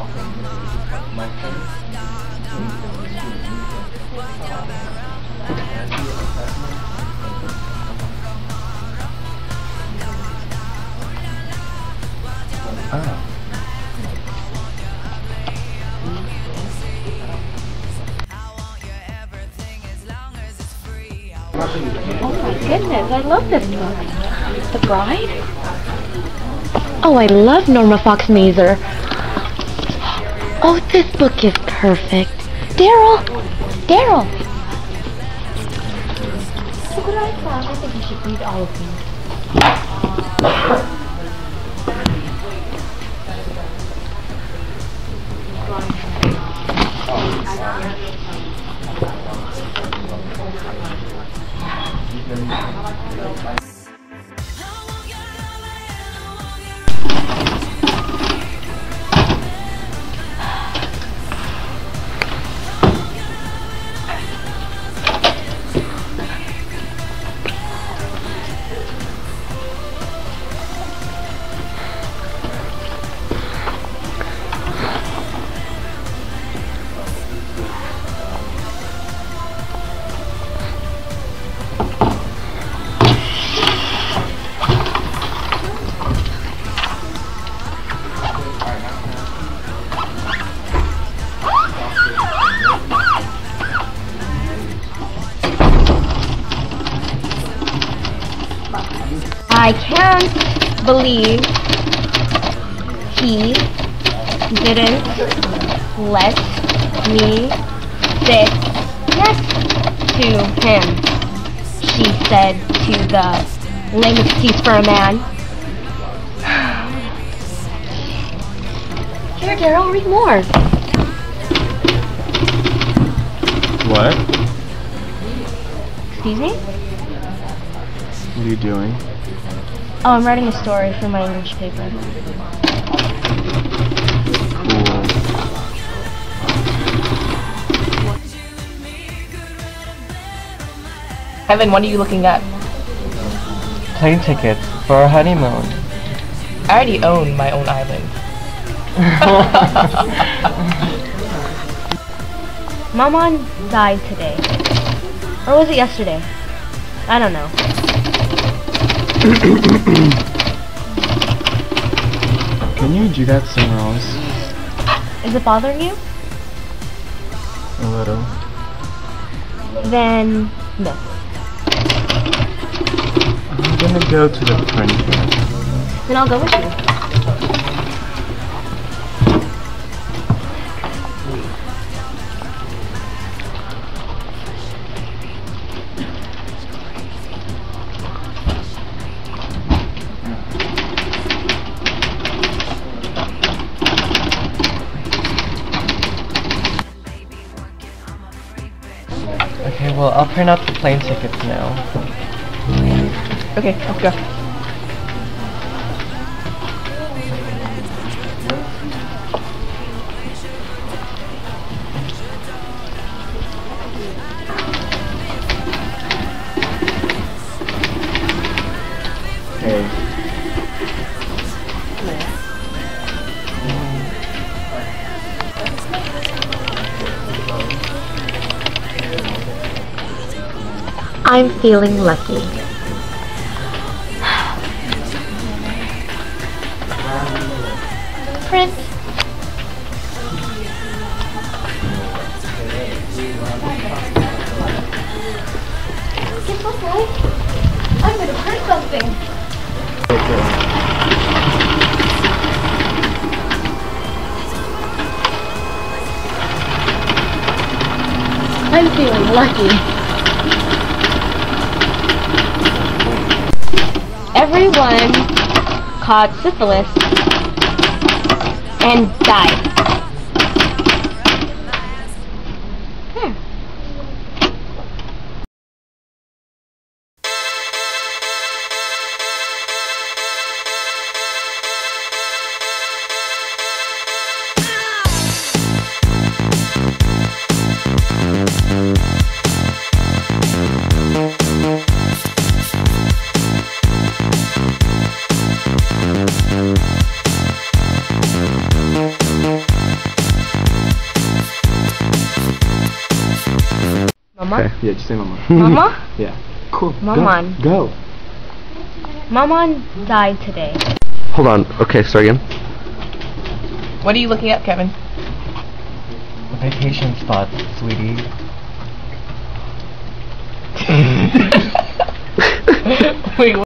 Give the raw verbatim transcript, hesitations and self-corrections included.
Ah. Oh my goodness, I love this book. The Bride? Oh, I love Norma Fox Mazer. Oh, this book is perfect. Daryl! Daryl! Look what I found. I think you should read all of these. I can't believe he didn't let me sit next to him, she said to the lamest teeth for a man. Here, Daryl, read more. What? Excuse me? What are you doing? Oh, I'm writing a story for my English paper. Cool. Evan, what are you looking at? Plane tickets for our honeymoon. I already own my own island. Maman died today. Or was it yesterday? I don't know. Can you do that somewhere else? Is it bothering you? A little. Then, no. I'm gonna go to the printer. Then I'll go with you. Okay, well, I'll print out the plane tickets now. Okay, let's go. Okay. I'm feeling lucky. Prince. Guess what, guys? I'm gonna print something. I'm feeling lucky. Everyone caught syphilis and died. Hmm. Thank you. Mama? Okay. Yeah, just say mama. Mama? Yeah. Cool. Maman. Go. Go. Maman died today. Hold on. Okay, start again. What are you looking at, Kevin? Vacation spot, sweetie. Wait,